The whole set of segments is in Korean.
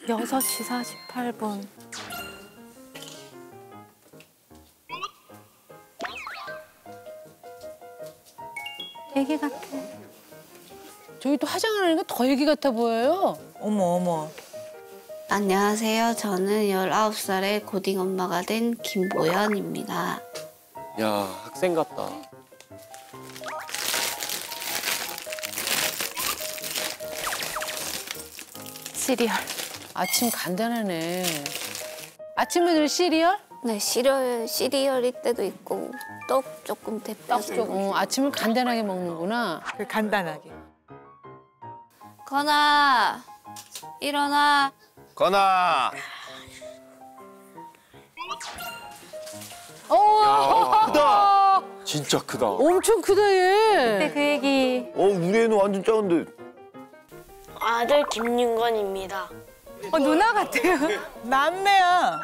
6시 48분. 애기 같아. 저기 또 화장을 하니까 더 애기 같아 보여요. 어머 어머. 안녕하세요. 저는 19살의 고딩 엄마가 된 김보연입니다. 야, 학생 같다. 시리얼. 아침 간단하네. 아침에 시리얼? 네, 시리얼일 때도 있고 떡 조금 데펴서. 아침을 간단하게 먹는구나. 간단하게. 건아, 일어나. 건아. 크다. 진짜 크다. 엄청 크다 얘. 근데 그 얘기. 우리 애는 완전 작은데. 아들 김윤건입니다. 누나 같아요. 남매야.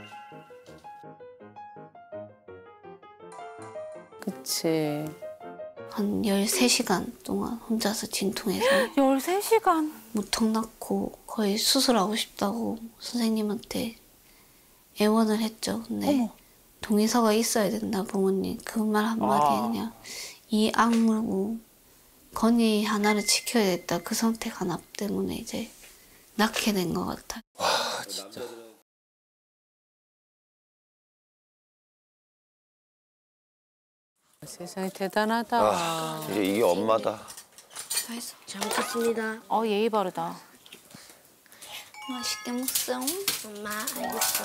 그치. 한 13시간 동안 혼자서 진통해서 13시간. 무턱 낳고 거의 수술하고 싶다고 선생님한테 애원을 했죠. 근데 동의서가 있어야 된다, 부모님. 그 말 한마디에 그냥 이 악물고 건이 하나를 지켜야겠다. 그 선택 하나 때문에 이제 낳게 된 것 같아요. 와, 진짜. 세상에 대단하다. 이게 엄마다. 다 했어. 잘 먹겠습니다. 예의 바르다. 맛있게 먹어. 엄마, 알겠어.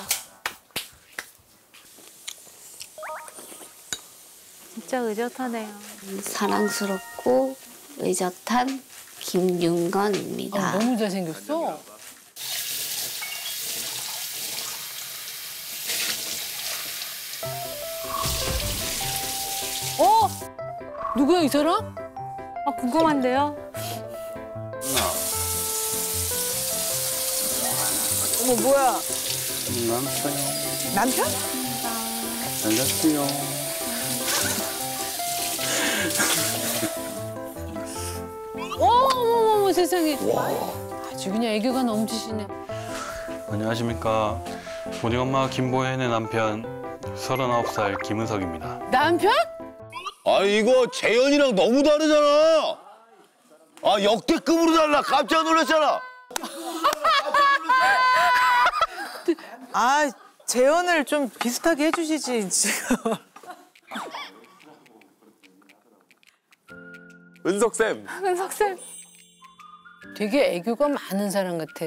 진짜 의젓하네요. 사랑스럽고 의젓한 김윤건입니다. 너무 잘생겼어. 누구야 이 사람? 궁금한데요? 어머 뭐야? 남았어요. 남편? 잘났어요. 어머 세상에. 아주 그냥 애교가 넘치시네. 안녕하십니까. 고딩 엄마 김보현의 남편 39살 김은석입니다. 남편? 이거 재현이랑 너무 다르잖아. 역대급으로 달라. 깜짝 놀랐잖아. 재현을 좀 비슷하게 해주시지 지금. 은석쌤. 은석쌤. 되게 애교가 많은 사람 같아.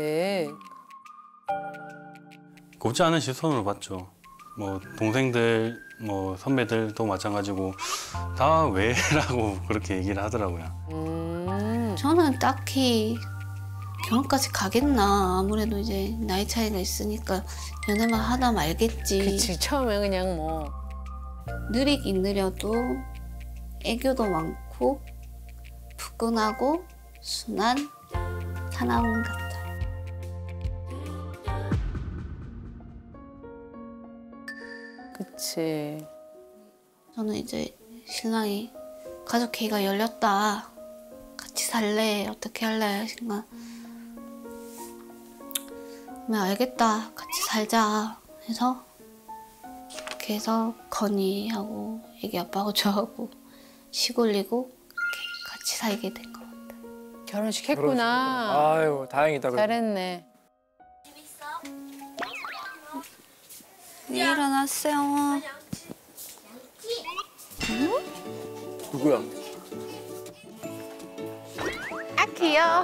곱지 않은 시선으로 봤죠. 뭐 동생들, 뭐 선배들도 마찬가지고 다 왜라고 그렇게 얘기를 하더라고요. 저는 딱히 결혼까지 가겠나. 아무래도 이제 나이 차이가 있으니까 연애만 하다 말겠지. 그치, 처음에 그냥 뭐. 느리긴 느려도 애교도 많고 푸근하고 순한 사람 같아요. 그치. 저는 이제 신랑이 가족 회의가 열렸다. 같이 살래? 어떻게 할래? 하신가. 그러면 알겠다. 같이 살자. 해서 그렇게 해서 건이하고 애기 아빠하고 저하고 시골리고 이렇게 같이 살게 된 것 같아요. 결혼식 했구나. 아유, 다행이다. 그래도. 잘했네. 네, 일어났어요. 누구야? 귀여워.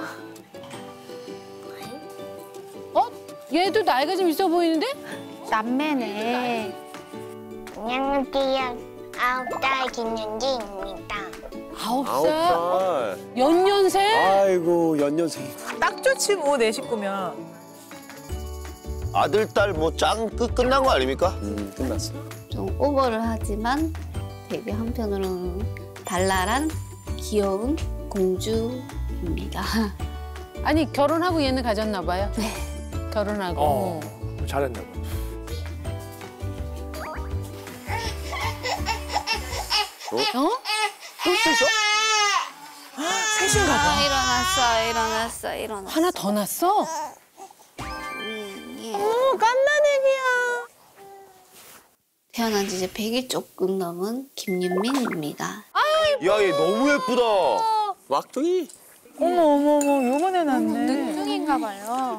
얘도 나이가 좀 있어 보이는데? 남매네. 안녕하세요. 9살 김윤지입니다. 9살? 연년생? 아이고, 연년생. 딱 좋지 뭐 내 식구면. 아들, 딸 뭐 짱 끝난 거 아닙니까? 끝났어. 좀 오버를 하지만 되게 한편으로는 발랄한 귀여운 공주입니다. 아니 결혼하고 얘는 가졌나 봐요. 네. 결혼하고. 잘했나 봐. 또 있어? 셋인가 봐. 일어났어. 하나 더 낳았어? 깐난애기야. 태어난 지 이제 100일 조금 넘은 김윤민입니다. 야, 얘 너무 예쁘다. 왁둥이. 어머, 요번에 났네. 뚱인가 봐요.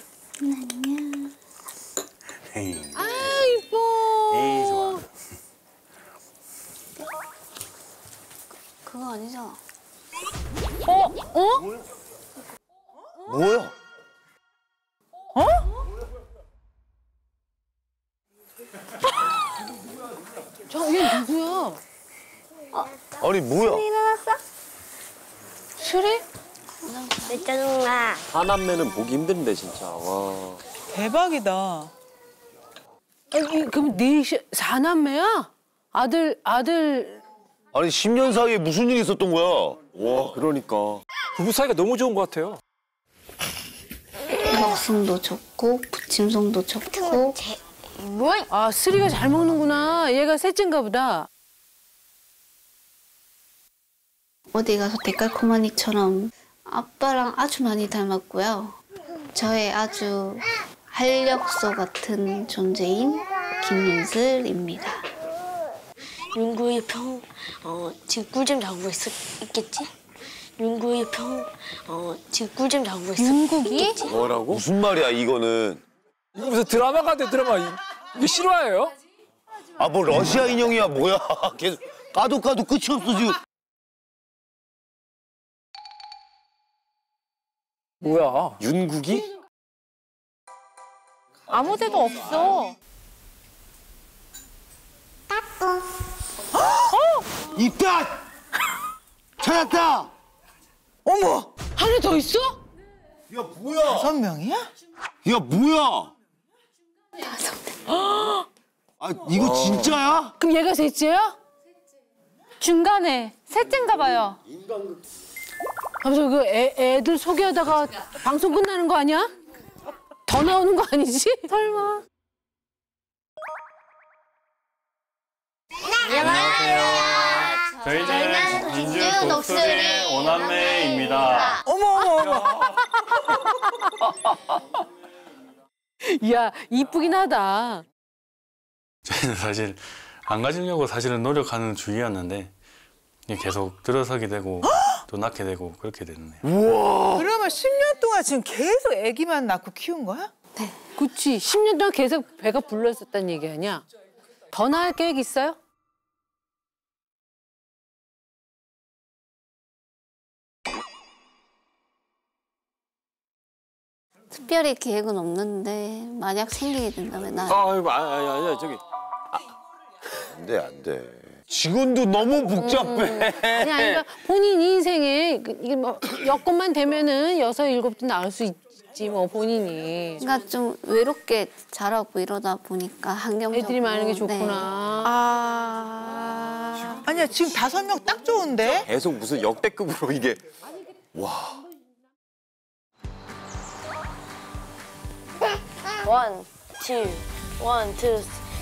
에이, 아 이뻐. 에이 좋아. 그거 아니잖아. 뭐야? 저얘 누구야? 아니, 뭐야? 수리? 내 짜증나. 하남매는 보기 힘든데 진짜. 와. 대박이다. 그럼 네 사남매야? 아들 아니, 10년 사이에 무슨 일이 있었던 거야? 와, 그러니까. 부부 사이가 너무 좋은 것 같아요. 먹성도 좋고 부침성도 좋고 아 수리가 잘 먹는구나. 얘가 셋째인가 보다. 어디 가서 데칼코마니처럼 아빠랑 아주 많이 닮았고요. 저의 아주 활력소 같은 존재인 김윤슬입니다. 윤구의 지금 꿀잼 자고 있겠지? 윤구의 지금 꿀잼 자고 윤국이? 있겠지? 뭐라고? 무슨 말이야, 이거는. 이거 무슨 드라마 같아, 드라마. 이게 실화예요? 아, 뭐 러시아 인형이야, 뭐야. 계속 까도 끝이 없어, 지금. 뭐야? 윤국이? 아무 데도 없어. 있다! 찾았다! 어머, 하나 더 있어? 야, 뭐야? 5명이야? 야, 뭐야? 아, 이거 진짜야? 그럼 얘가 셋째야? 중간에 셋째인가 봐요. 하면서 그 애들 소개하다가 방송 끝나는 거 아니야? 더 나오는 거 아니지? 설마. 저희는 민주 독수리 오남매입니다. 어머. 야 이쁘긴 하다. 저희는 사실 안 가지려고 사실은 노력하는 주의였는데 이게 계속 들어서게 되고 또 낳게 되고 그렇게 되네요. 그러면 10년 동안 지금 계속 아기만 낳고 키운 거야? 그치 10년 동안 계속 배가 불렀었다는 얘기 아니야? 더 낳을 계획 있어요? 특별히 계획은 없는데 만약 생기게 된다면 난 아이고, 아니야, 저기. 안 돼, 안 돼. 직원도 너무 복잡해. 아니 그러니까 본인 인생에 이게 뭐 여건만 되면은 6, 7도 낳을 수 있지 뭐 본인이. 그러니까 좀 외롭게 자라고 이러다 보니까 환경적으로 애들이 많은 게 네. 좋구나. 아니야, 지금 5명 딱 좋은데? 계속 무슨 역대급으로 이게. 와. 원, 투.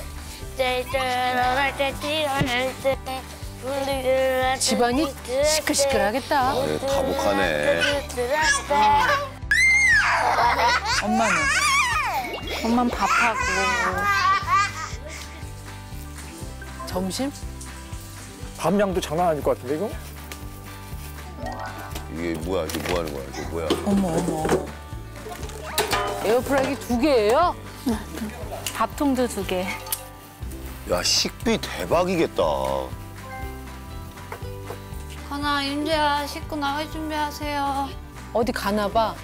집안이 시끌시끌하겠다. 아, 얘 다복하네. 엄마는. 엄만 밥하고. 점심? 밥량도 장난 아닐 것 같은데, 이거? 이게 뭐야, 이게 뭐 하는 거야, 이게 뭐야. 어머. 에어프라이기 2개예요? 밥통도 2개. 야, 식비 대박이겠다. 건아 윤재야 씻고 나갈 준비하세요. 어디 가나 봐.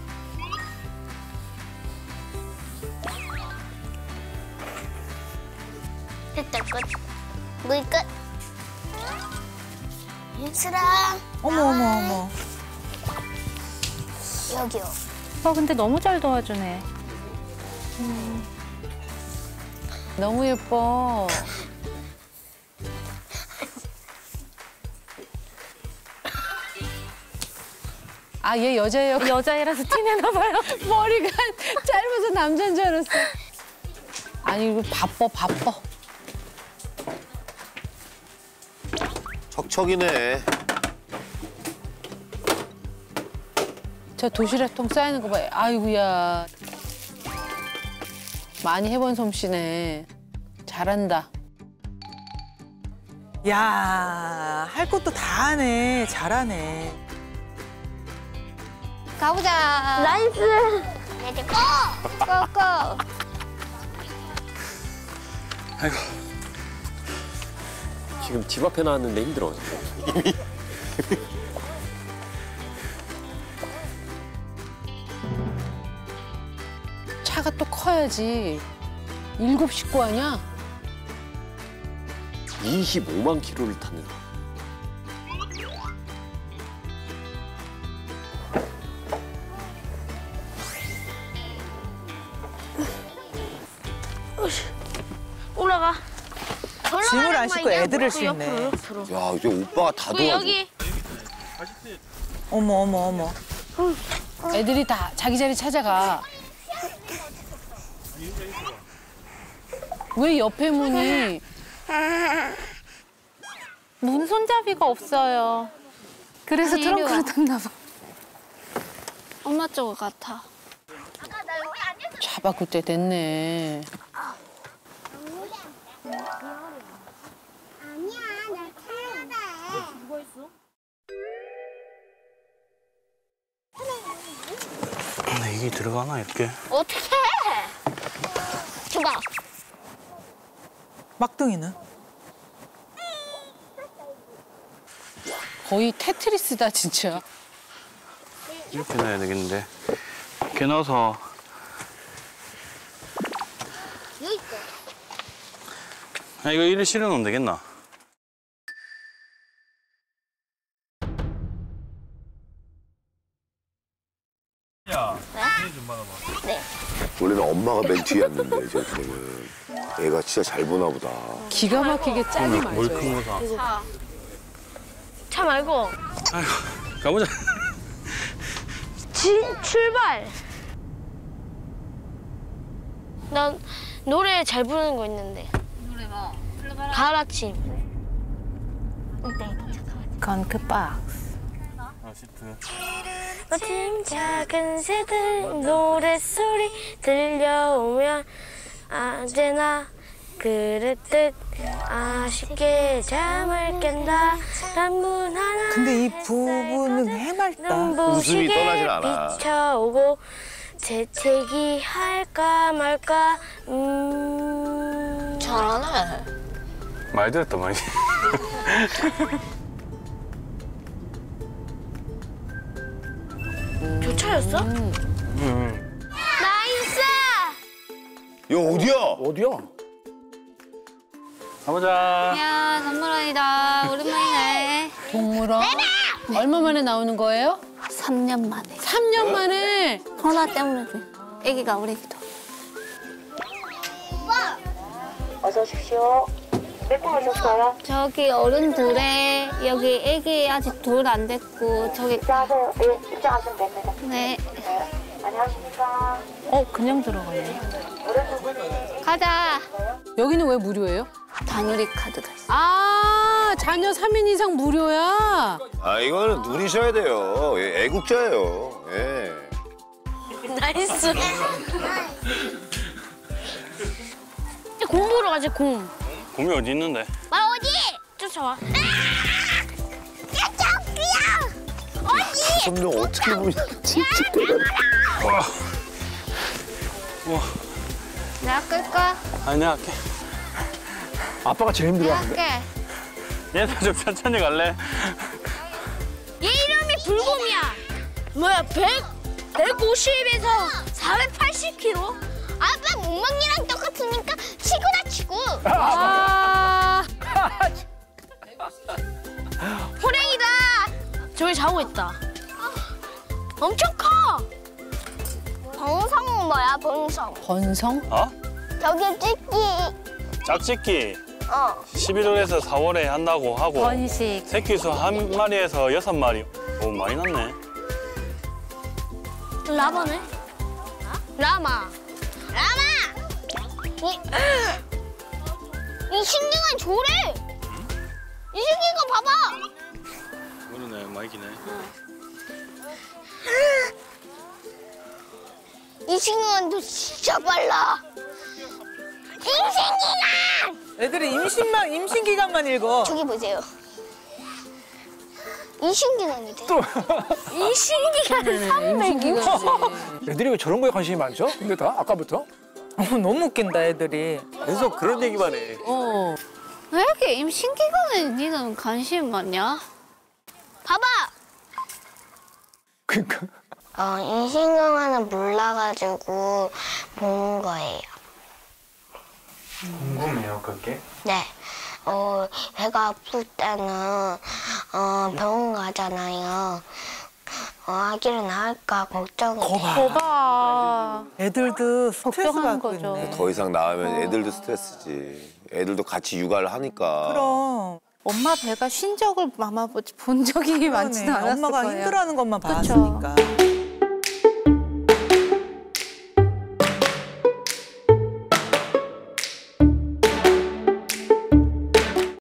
됐다, 끝. 물 끝. 윤슬아, 어머. 여기요. 오빠 근데 너무 잘 도와주네. 너무 예뻐. 아, 얘 여자예요? 여자애라서 티내나 봐요. 머리가 짧아서 남자인 줄 알았어. 아니, 이거 바빠. 척척이네. 저 도시락통 쌓이는 거 봐. 아이고야. 많이 해본 솜씨네. 잘한다. 야, 할 것도 다 하네. 잘하네. 가보자. 나이스. 레디 고. 고고. 아이고. 지금 집 앞에 나왔는데 힘들어. 이미. 차가 또 커야지. 7 식구 아니야? 25만 킬로를 타는. 올라가. 짐을 안 싣고 애들을 싣네. 야, 이제 오빠가 다 도와줘. 여기. 어머, 어머, 어머. 애들이 다 자기 자리 찾아가. 왜 옆에 문이 문 손잡이가 없어요. 그래서 아니, 이리 와. 트렁크로 탔나 봐. 엄마 쪽 같아. 차 바꿀 때 됐네. 근데 이게 들어가나 이렇게? 어떻게 해? 줘봐. 막둥이는? 거의 테트리스다 진짜. 이렇게 넣어야 되겠는데. 이렇게 넣어서. 여기 있어. 아, 이거 이리 실어 놓으면 되겠나? 원래는 엄마가 맨 뒤에 앉는데 이제 그러면 애가 진짜 잘 보나 보다. 기가 막히게 짝이 맞아요. 뭘 큰 거다. 차 말고. 아이고, 가보자. 출발. 난 노래 잘 부르는 거 있는데. 노래 뭐? 불러봐라. 가을 아침. 건크박스. 아, 시트. 아침 작은 새들 노랫소리 들려오면 언제나 그랬듯 아쉽게 잠을 깬다. 단문 하나 근데 이 부부는 해맑다. 웃음이 떠나질 않아. 비쳐오고 재채기 할까 말까 잘하네. 많이 들었다, 많이. 교차였어? 나이스! 야, 어디야? 어디야? 가보자. 야, 선물원이다. 오랜만이네. 동물원? 얼마 만에 나오는 거예요? 3년 만에. 3년 만에? 전화 때문에 그래. 애기가 우리 애기도. 어서 오십시오. 몇 분 오셨어요? 저기 어른들에 여기 애기 아직 둘 안 됐고 저기 입장하세요. 네, 입장하시면 됩니다. 네. 안녕하십니까. 그냥 들어가네. 가자. 여기는 왜 무료예요? 다누리 카드가 있어. 아, 자녀 3인 이상 무료야? 아, 이거는 누리셔야 돼요. 예, 애국자예요. 예. 나이스. 공 보러 가자, 공. 곰이 어디 있는데? 말 어디? 쫓아와. 어디? 5명 어떻게 보냐. 진짜 대단해. 와. 내가 끌까? 아니, 내가 할게. 아빠가 제일 내가 힘들어하는데. 할게. 얘들 좀 천천히 갈래? 얘 이름이 불곰이야. 뭐야, 150에서 480kg? 아빠 몸무게랑 똑같으니까 치고다 치고. 아, 호랭이다. 저기 자고 있다. 엄청 커. 범성은 뭐야, 범성? 번성? 어? 저기 찍기. 짝짓기. 11월에서 4월에 한다고 하고. 번식. 새끼수 한 마리에서 6마리. 오, 많이 났네. 라마네? 라마. 이 신기한 조래. 이 새끼가 봐봐. 그러네, 많이 기네. 이 친구는 진짜 빨라. 애들이 임신 기간만 읽어. 저기 보세요. 이신기간이 돼. 이신기간은 360. 애들이 왜 저런 거에 관심이 많죠? 근데 다 아까부터? 너무 웃긴다 애들이. 계속 그런 얘기만 해. 왜 이렇게 임신기간에 니는 관심 많냐? 봐봐. 그러니까. 임신기간은 몰라가지고 보는 거예요. 궁금해요, 그게? 네. 배가 아플 때는 병원 가잖아요. 아기를 낳을까 걱정이 돼요. 거봐. 애들도 스트레스 걱정하는 받고 거죠. 있네. 더 이상 나으면 애들도 스트레스지. 애들도 같이 육아를 하니까. 그럼. 엄마 배가 쉰 적을 아마 본 적이 많지는 않았을 엄마가 거예요. 힘들어하는 것만 그쵸. 봤으니까.